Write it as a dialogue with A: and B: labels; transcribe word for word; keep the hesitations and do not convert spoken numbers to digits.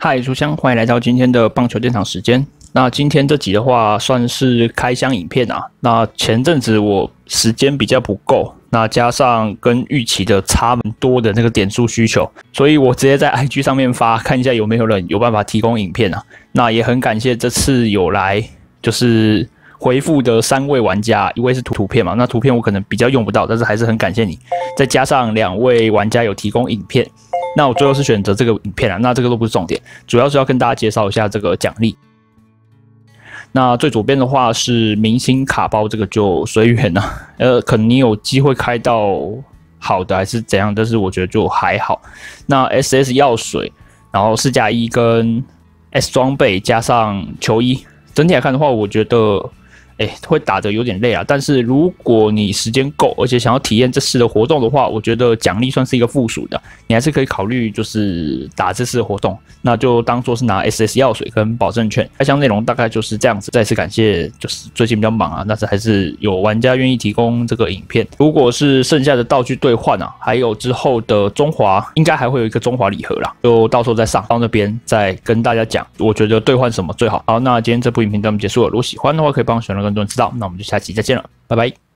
A: 嗨，书香，欢迎来到今天的棒球电场时间。那今天这集的话，算是开箱影片啊。那前阵子我时间比较不够，那加上跟预期的差蛮多的那个点数需求，所以我直接在 I G 上面发，看一下有没有人有办法提供影片啊。那也很感谢这次有来就是回复的三位玩家，一位是图图片嘛，那图片我可能比较用不到，但是还是很感谢你。再加上两位玩家有提供影片。那我最后是选择这个影片啊，那这个都不是重点，主要是要跟大家介绍一下这个奖励。那最左边的话是明星卡包，这个就随缘啦，呃，可能你有机会开到好的还是怎样，但是我觉得就还好。那 S S 药水，然后四加一跟 S 装备加上球衣，整体来看的话，我觉得。哎，会打得有点累啊，但是如果你时间够，而且想要体验这次的活动的话，我觉得奖励算是一个附属的，你还是可以考虑就是打这次的活动，那就当做是拿 S S 药水跟保证券。开箱内容大概就是这样子，再次感谢，就是最近比较忙啊，但是还是有玩家愿意提供这个影片。如果是剩下的道具兑换啊，还有之后的中华，应该还会有一个中华礼盒啦，就到时候再上到那边再跟大家讲，我觉得兑换什么最好。好，那今天这部影片到这边结束了，如果喜欢的话，可以帮我选了更多人知道，那我们就下期再见了，拜拜。